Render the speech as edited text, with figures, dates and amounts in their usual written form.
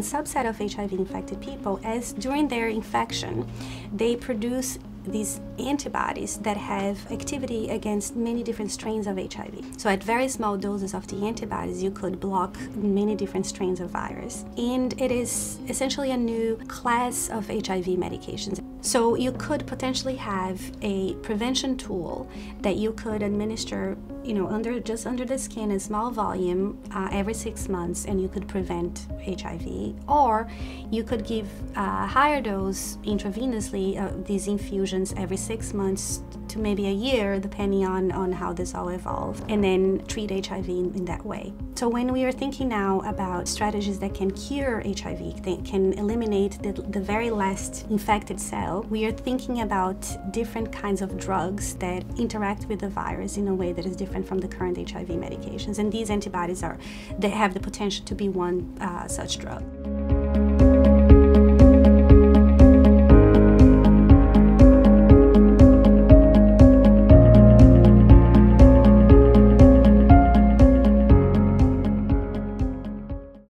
a subset of HIV-infected people, as during their infection, they produce these antibodies that have activity against many different strains of HIV. So at very small doses of the antibodies, you could block many different strains of virus. And it is essentially a new class of HIV medications. So you could potentially have a prevention tool that you could administer, just under the skin, a small volume every 6 months, and you could prevent HIV. Or you could give a higher dose intravenously, these infusions every 6 months to maybe a year, depending on how this all evolves, and then treat HIV in that way. So when we are thinking now about strategies that can cure HIV, that can eliminate the very last infected cell, we are thinking about different kinds of drugs that interact with the virus in a way that is different from the current HIV medications. And these antibodies they have the potential to be one such drug.